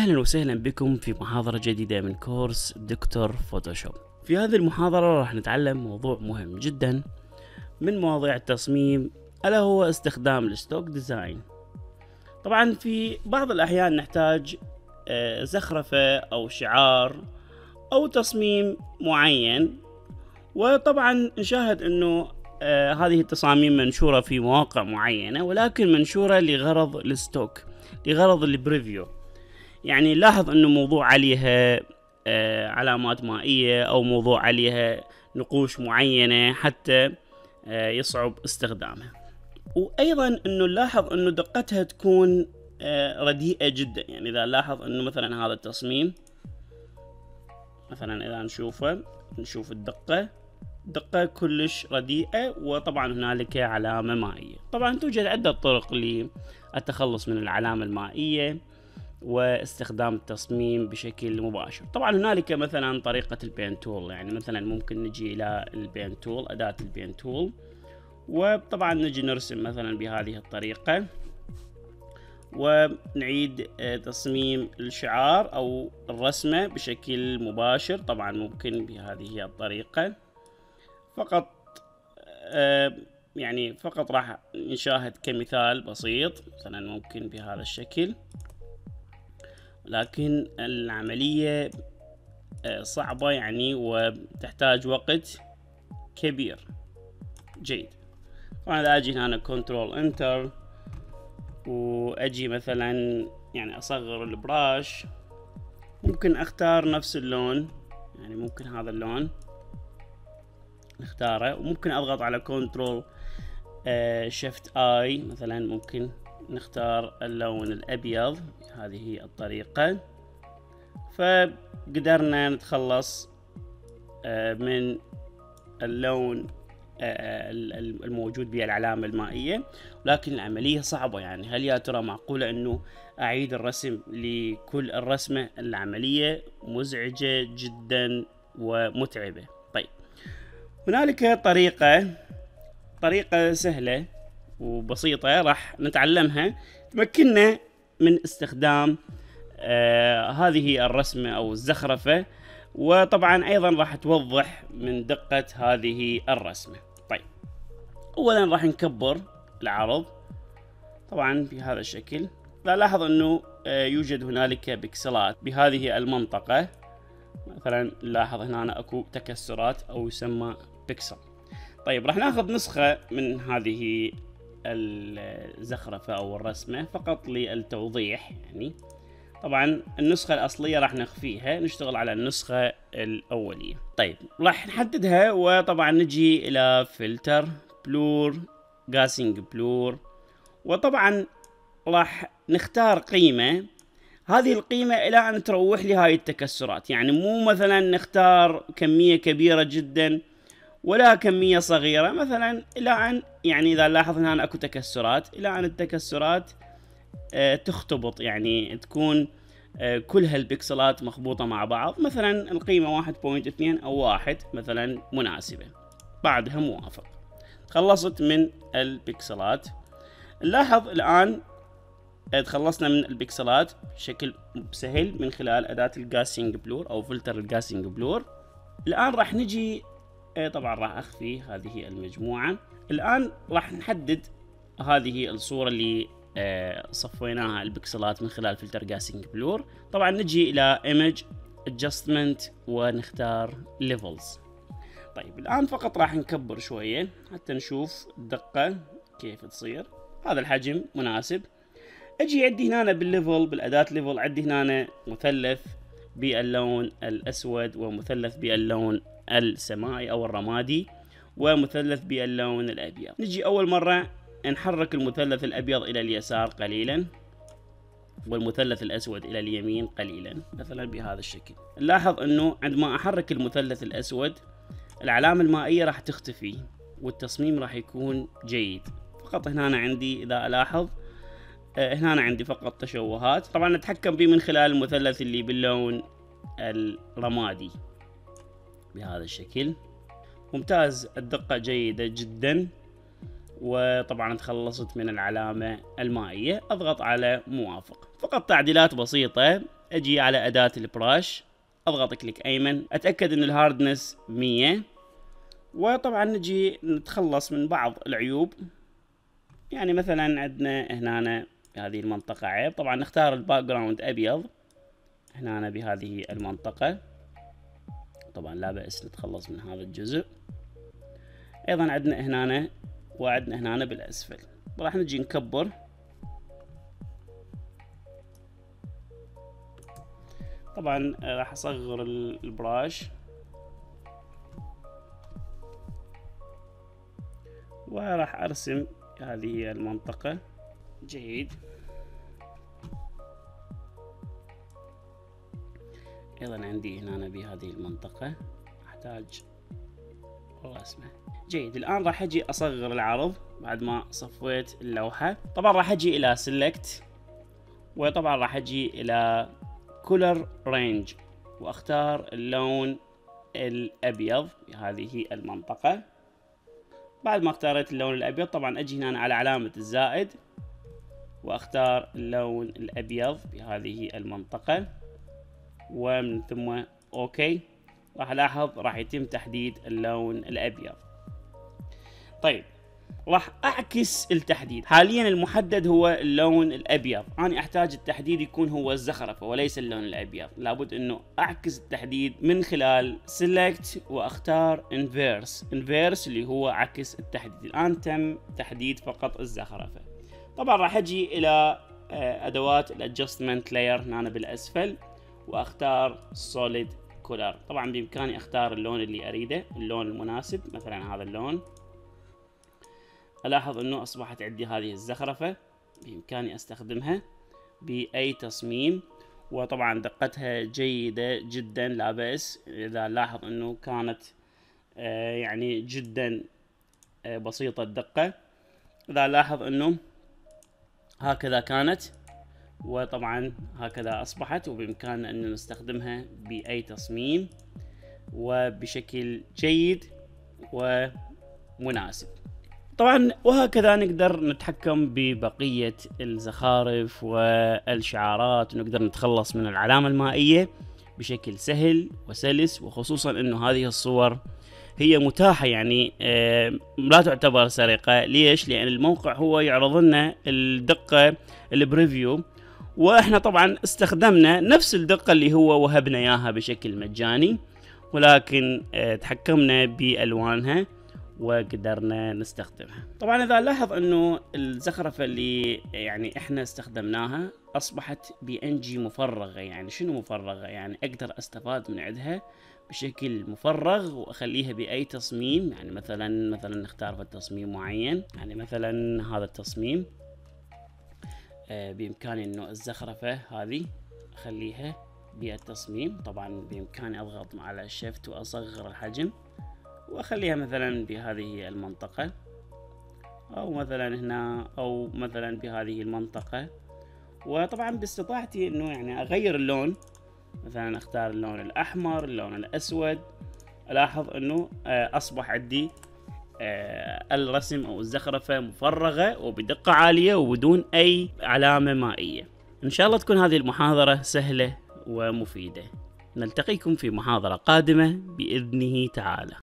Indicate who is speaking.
Speaker 1: أهلا وسهلا بكم في محاضرة جديدة من كورس دكتور فوتوشوب. في هذه المحاضرة راح نتعلم موضوع مهم جدا من مواضيع التصميم، ألا هو استخدام الستوك ديزاين. طبعا في بعض الأحيان نحتاج زخرفة أو شعار أو تصميم معين، وطبعا نشاهد أنه هذه التصاميم منشورة في مواقع معينة، ولكن منشورة لغرض الستوك، لغرض البريفيو. يعني لاحظ انه موضوع عليها علامات مائية او موضوع عليها نقوش معينة حتى يصعب استخدامها. وايضا انه نلاحظ انه دقتها تكون رديئة جدا. يعني اذا نلاحظ انه مثلا هذا التصميم، مثلا اذا نشوف دقة كلش رديئة، وطبعا هنالك علامة مائية. طبعا توجد عدة طرق للتخلص من العلامة المائية واستخدام التصميم بشكل مباشر. طبعا هنالك مثلا طريقة البين تول، يعني مثلا ممكن نجي الى البين تول، اداة البين تول، وطبعا نجي نرسم مثلا بهذه الطريقة ونعيد تصميم الشعار او الرسمة بشكل مباشر. طبعا ممكن بهذه الطريقة فقط راح نشاهد كمثال بسيط، مثلا ممكن بهذا الشكل، لكن العملية صعبة يعني وتحتاج وقت كبير. جيد. طبعا اذا اجي هنا كنترول انتر واجي مثلا يعني اصغر البراش، ممكن اختار نفس اللون، يعني ممكن هذا اللون نختاره، وممكن اضغط على كنترول شيفت اي، مثلا ممكن نختار اللون الابيض بهذه الطريقة. فقدرنا نتخلص من اللون الموجود بالعلامة المائية، ولكن العملية صعبة. يعني هل يا ترى معقولة انه اعيد الرسم لكل الرسمة؟ العملية مزعجة جدا ومتعبة. طيب، هنالك طريقة سهلة وبسيطة راح نتعلمها تمكننا من استخدام هذه الرسمة أو الزخرفة، وطبعا أيضا راح توضح من دقة هذه الرسمة. طيب، أولا راح نكبر العرض طبعا بهذا الشكل. لاحظ أنه يوجد هنالك بكسلات بهذه المنطقة، مثلا لاحظ هنا أكو تكسرات أو يسمى بكسل. طيب، راح ناخذ نسخة من هذه الزخرفة أو الرسمة فقط للتوضيح. يعني طبعا النسخة الأصلية راح نخفيها، نشتغل على النسخة الأولية. طيب، راح نحددها، وطبعا نجي إلى فلتر، بلور، جاسينج بلور، وطبعا راح نختار قيمة. هذه القيمة إلى أن تروح لي هاي التكسرات، يعني مو مثلا نختار كمية كبيرة جدا ولا كمية صغيرة، مثلا إلى أن يعني إذا لاحظ هنا أكو تكسرات، إلى أن التكسرات تختبط، يعني تكون كل هالبكسلات مخبوطة مع بعض. مثلا القيمة 1.2 أو 1 مثلا مناسبة، بعدها موافق. تخلصت من البكسلات. نلاحظ الآن تخلصنا من البكسلات بشكل سهل من خلال أداة الجاسينج بلور أو فلتر الجاسينج بلور. الآن راح نجي طبعا راح أخفي هذه المجموعة. الآن راح نحدد هذه الصورة اللي صفيناها البكسلات من خلال فلتر جاسينج بلور. طبعا نجي إلى Image Adjustment ونختار Levels. طيب، الآن فقط راح نكبر شوية حتى نشوف الدقة كيف تصير. هذا الحجم مناسب. أجي عندي هنا بالليفل، بالأداة ليفل، عندي هنا مثلث باللون الأسود، ومثلث باللون السمائي أو الرمادي، ومثلث باللون الأبيض. نجي أول مرة نحرك المثلث الأبيض إلى اليسار قليلا، والمثلث الأسود إلى اليمين قليلا، مثلا بهذا الشكل. نلاحظ أنه عندما أحرك المثلث الأسود العلامة المائية راح تختفي والتصميم راح يكون جيد. فقط هنا عندي إذا ألاحظ هنا عندي فقط تشوهات. طبعا نتحكم به من خلال المثلث اللي باللون الرمادي بهذا الشكل. ممتاز، الدقة جيدة جدا، وطبعا تخلصت من العلامة المائية. اضغط على موافق. فقط تعديلات بسيطة اجي على اداة البراش، اضغط كليك ايمن، اتأكد ان الهاردنس 100، وطبعا نجي نتخلص من بعض العيوب. يعني مثلا عندنا هنا بهذه المنطقة عيب، طبعا نختار الباك جراوند ابيض هنا بهذه المنطقة، طبعا لا بأس نتخلص من هذا الجزء. ايضا عندنا هنا وعندنا هنا بالاسفل، راح نجي نكبر. طبعا راح اصغر البراش وراح ارسم هذه المنطقة. جيد. ايضا عندي هنا بهذه المنطقة احتاج رسمة. جيد. الان راح اجي اصغر العرض بعد ما صفيت اللوحة. طبعا راح اجي الى سيلكت، وطبعا راح اجي الى كولر رينج، واختار اللون الابيض بهذه المنطقة. بعد ما اختاريت اللون الابيض طبعا اجي هنا على علامة الزائد واختار اللون الابيض بهذه المنطقة، ومن ثم اوكي. راح الاحظ راح يتم تحديد اللون الابيض. طيب راح اعكس التحديد. حاليا المحدد هو اللون الابيض، انا احتاج التحديد يكون هو الزخرفة وليس اللون الابيض. لابد انه اعكس التحديد من خلال سيلكت واختار انفيرس اللي هو عكس التحديد. الان تم تحديد فقط الزخرفة. طبعا راح اجي الى ادوات الادجستمنت لاير هنا بالاسفل، واختار سوليد كولر. طبعا بامكاني اختار اللون اللي اريده، اللون المناسب، مثلا هذا اللون. الاحظ انه اصبحت عندي هذه الزخرفة بامكاني استخدمها باي تصميم، وطبعا دقتها جيدة جدا لا بأس. اذا لاحظ انه كانت يعني جدا بسيطة الدقة، اذا لاحظ انه هكذا كانت، وطبعا هكذا اصبحت، وبامكاننا ان نستخدمها باي تصميم وبشكل جيد ومناسب. طبعا وهكذا نقدر نتحكم ببقية الزخارف والشعارات، ونقدر نتخلص من العلامة المائية بشكل سهل وسلس، وخصوصا انه هذه الصور هي متاحة، يعني لا تعتبر سرقة. ليش؟ لان الموقع هو يعرض لنا الدقة البريفيو، واحنا طبعا استخدمنا نفس الدقة اللي هو وهبنا اياها بشكل مجاني، ولكن تحكمنا بالوانها وقدرنا نستخدمها. طبعا اذا لاحظ انه الزخرفة اللي يعني احنا استخدمناها اصبحت BNG مفرغة. يعني شنو مفرغة؟ يعني اقدر استفاد من عندها بشكل مفرغ واخليها باي تصميم. يعني مثلا نختار في تصميم معين، يعني مثلا هذا التصميم بامكاني انه الزخرفة هذه اخليها بالتصميم. طبعا بامكاني اضغط على الشيفت واصغر الحجم واخليها مثلا بهذه المنطقة، او مثلا هنا، او مثلا بهذه المنطقة. وطبعا باستطاعتي انه يعني اغير اللون، مثلا اختار اللون الاحمر، اللون الاسود. الاحظ انه اصبح عندي الرسم او الزخرفة مفرغة وبدقة عالية وبدون اي علامة مائية. ان شاء الله تكون هذه المحاضرة سهلة ومفيدة. نلتقيكم في محاضرة قادمة بإذنه تعالى.